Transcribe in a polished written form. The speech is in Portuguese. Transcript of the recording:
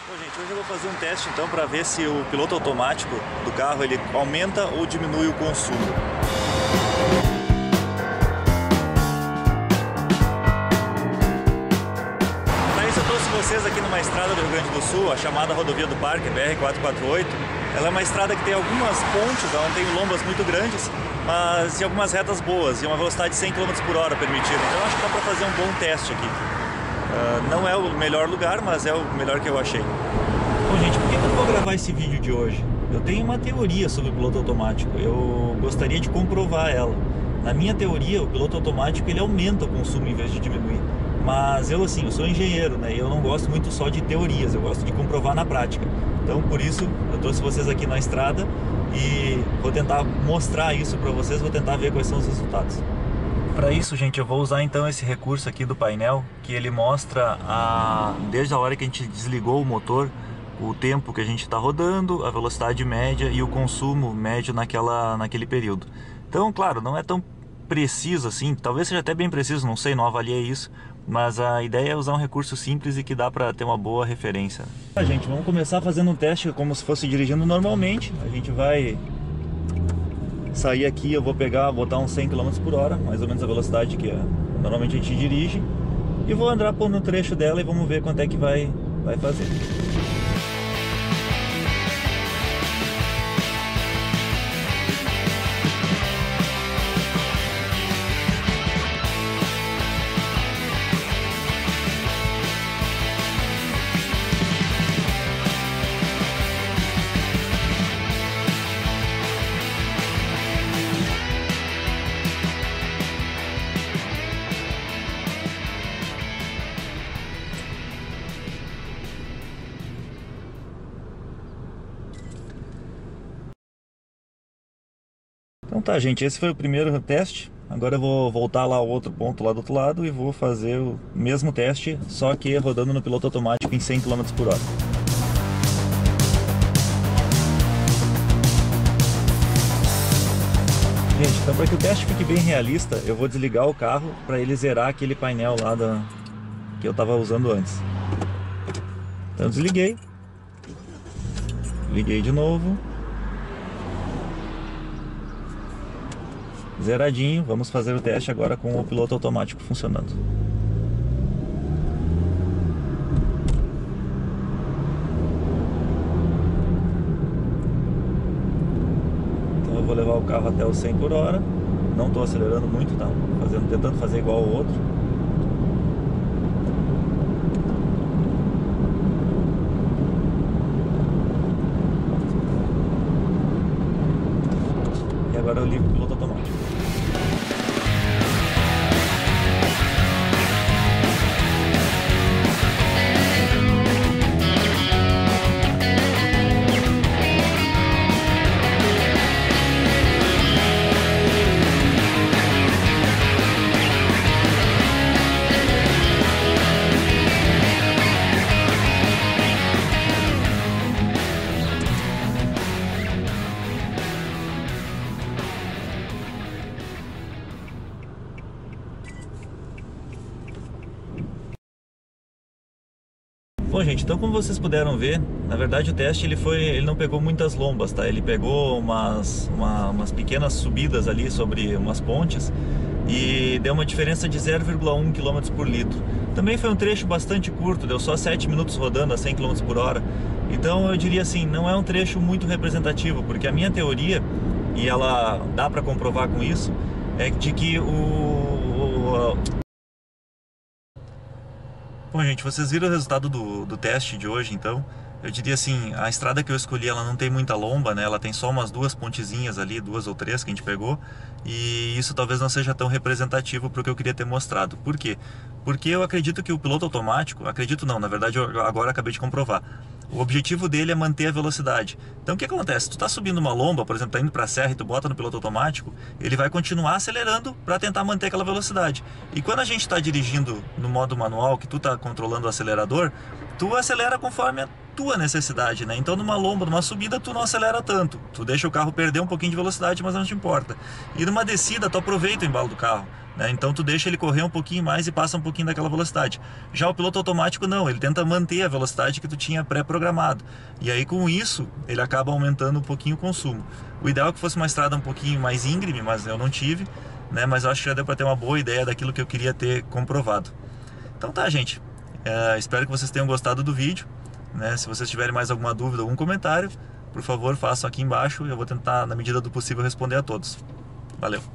Bom, gente, hoje eu vou fazer um teste então para ver se o piloto automático do carro ele aumenta ou diminui o consumo. Para isso eu trouxe vocês aqui numa estrada do Rio Grande do Sul, a chamada Rodovia do Parque, BR-448. Ela é uma estrada que tem algumas pontes, ela não tem lombas muito grandes, mas em algumas retas boas e uma velocidade de 100 km por hora permitida. Então eu acho que dá para fazer um bom teste aqui. Não é o melhor lugar, mas é o melhor que eu achei. Bom, gente, por que eu vou gravar esse vídeo de hoje? Eu tenho uma teoria sobre o piloto automático. Eu gostaria de comprovar ela. Na minha teoria, o piloto automático ele aumenta o consumo em vez de diminuir. Mas eu sou engenheiro, né? E eu não gosto muito só de teorias, eu gosto de comprovar na prática. Então, por isso, eu trouxe vocês aqui na estrada e vou tentar mostrar isso para vocês, vou tentar ver quais são os resultados. Para isso, gente, eu vou usar então esse recurso aqui do painel, que ele mostra desde a hora que a gente desligou o motor, o tempo que a gente está rodando, a velocidade média e o consumo médio naquele período. Então, claro, não é tão preciso assim, talvez seja até bem preciso, não sei, não avaliei isso, mas a ideia é usar um recurso simples e que dá para ter uma boa referência. Gente, vamos começar fazendo um teste como se fosse dirigindo normalmente. A gente vai sair aqui, eu vou botar uns 100 km por hora, mais ou menos a velocidade que normalmente a gente dirige, e vou andar no trecho dela e vamos ver quanto é que vai fazer. Então tá, gente, esse foi o primeiro teste. Agora eu vou voltar lá ao outro ponto lá do outro lado e vou fazer o mesmo teste, só que rodando no piloto automático em 100 km por hora. Gente, então para que o teste fique bem realista, eu vou desligar o carro para ele zerar aquele painel lá que eu estava usando antes. Então eu desliguei. Liguei de novo. Zeradinho, vamos fazer o teste agora com o piloto automático funcionando. Então eu vou levar o carro até os 100 por hora. Não estou acelerando muito, tá? Tentando fazer igual ao outro. E agora eu ligo o piloto automático. Bom, gente, então como vocês puderam ver, na verdade o teste ele não pegou muitas lombas, tá? Ele pegou umas pequenas subidas ali sobre umas pontes e deu uma diferença de 0,1 km por litro. Também foi um trecho bastante curto, deu só 7 minutos rodando a 100 km por hora. Então eu diria assim, não é um trecho muito representativo, porque a minha teoria, e ela dá para comprovar com isso, é de que Bom, gente, vocês viram o resultado do teste de hoje, então eu diria assim, a estrada que eu escolhi, ela não tem muita lomba, né? Ela tem só umas duas pontezinhas ali, 2 ou 3 que a gente pegou, e isso talvez não seja tão representativo para o que eu queria ter mostrado. Por quê? Porque eu acredito que o piloto automático, acredito não, na verdade eu agora acabei de comprovar, o objetivo dele é manter a velocidade. Então o que acontece? Tu tá subindo uma lomba, por exemplo, tá indo pra serra e tu bota no piloto automático, ele vai continuar acelerando para tentar manter aquela velocidade. E quando a gente tá dirigindo no modo manual, que tu tá controlando o acelerador, tu acelera conforme tua necessidade, né? Então numa lomba, numa subida, tu não acelera tanto, tu deixa o carro perder um pouquinho de velocidade, mas não te importa. E numa descida, tu aproveita o embalo do carro, né? Então tu deixa ele correr um pouquinho mais e passa um pouquinho daquela velocidade. Já o piloto automático não, ele tenta manter a velocidade que tu tinha pré-programado. E aí com isso, ele acaba aumentando um pouquinho o consumo. O ideal é que fosse uma estrada um pouquinho mais íngreme, mas eu não tive, né? Mas eu acho que já deu para ter uma boa ideia daquilo que eu queria ter comprovado. Então tá, gente. Espero que vocês tenham gostado do vídeo, né? Se vocês tiverem mais alguma dúvida, algum comentário, por favor, façam aqui embaixo e eu vou tentar, na medida do possível, responder a todos. Valeu!